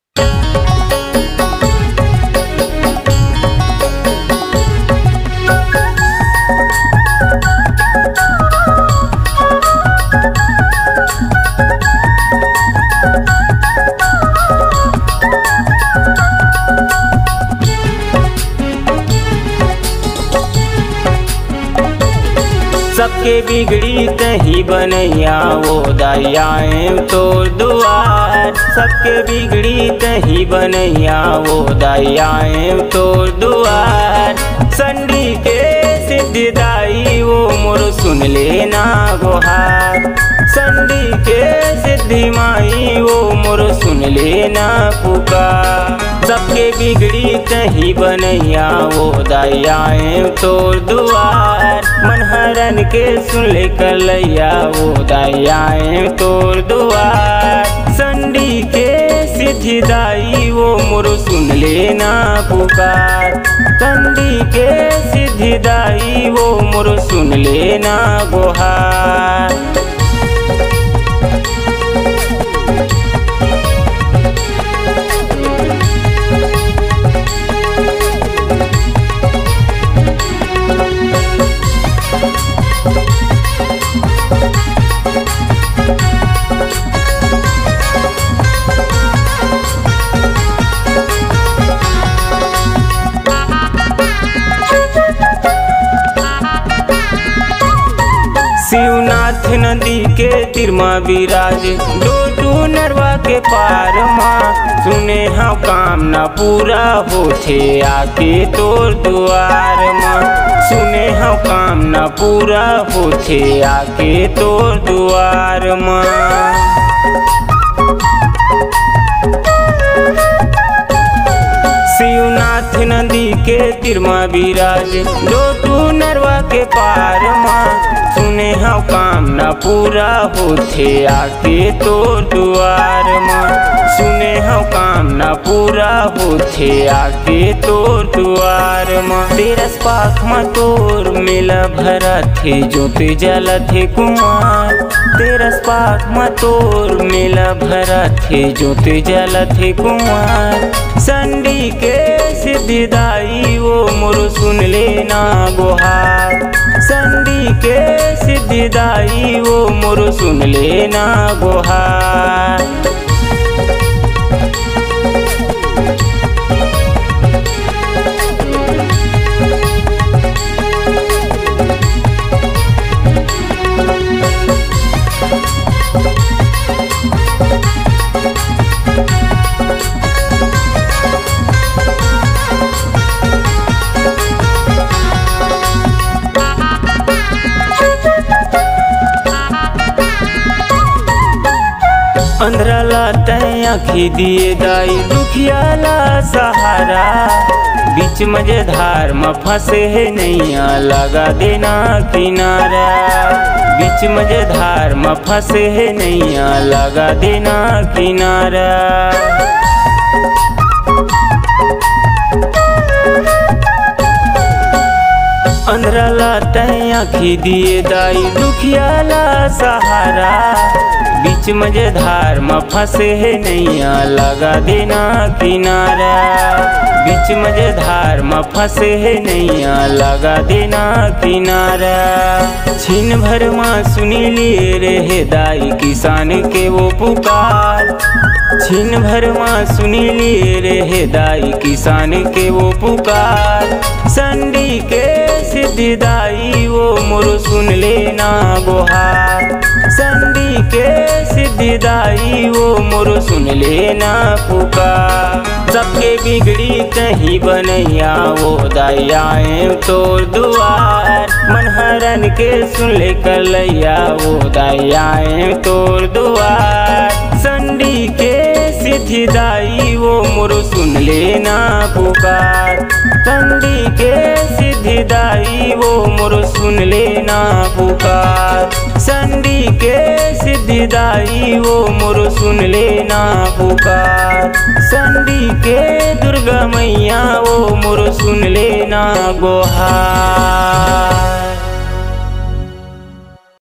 सबके बिगड़ी तही बनैया वो दयाएं तोर दुआर। सबके बिगड़ी तही बनैया वो दयाएं तोर दुआर। संडी के सिद्धिदाई वो मोर सुन लेना गुहार। संडी के सिद्धि माई वो मोर सुन लेना पुकार। सबके बिगड़ी तही बनैया वो दयाएं तोर दुआर। मनहरन के सुन ले कलैया वो दयाएं तोर दुआर। संडी के सिद्धिदाई वो मोर सुन लेना पुकार। संडी के सिद्धिदाई वो मोर सुन लेना गुहार। शिवनाथ नदी के तिरमा विराज डोटू नरवा के पार माँ। सुने हाँ कामना पूरा होथे आके तोर दुआर माँ। सुने हाँ कामना पूरा होथे आके तोर दुआर माँ। शिवनाथ नदी के तिरमा विराज डोटू नरवा के पार माँ। सुने हाँ कामना पूरा होथे आके तोर दुआर माँ। सुने हाँ कामना पूरा होथे आके तोर दुआर माँ। तेरस पाख माँ तोर मेला भरा थे जोते जला थे कुमार। तेरस पाख माँ तोर मेला भरा थे जोते जला थे कुमार। संडी के सिद्धिदाई वो मोर सुन लेना गुहार। संडी के सिद्धिदाई वो मोर सुन लेना गुहार। अंधराला तय आँखी दिए दाई दुखियाला सहारा। बीच मझधार में फंसे है नैया लगा देना किनारा। बीच मझधार में फंसे है नैया लगा देना किनारा। अंधराला तय आँखी दिए दाई दुखियाला सहारा। बीच मझधार में फंसे है नैया लगा देना किनारा। बीच मझधार में फंसे है नैया लगा देना किनारा। छिन भर माँ सुनी लिए रहे दाई किसान के वो पुकार। छिन भर माँ सुनी लिए रहे दाई किसान के वो पुकार। संडी के सिद्धिदाई वो मोर सुन लेना गुहार। संडी के सिद्धिदाई वो मोर सुन लेना पुकार। सबके बिगड़ी तही बनैया वो दयाएं तोर दुआर। मनहरन के सुन ले कलैया वो दयाएं तोर दुआर। संडी के सिद्धिदाई वो मोर सुन लेना पुकार। संडी के सिद्धिदाई वो मोर सुन लेना पुकार। संडी के सिद्धिदाई वो मोर सुन लेना पुकार। संडी के दुर्गा मैया वो मोर सुन लेना गुहार।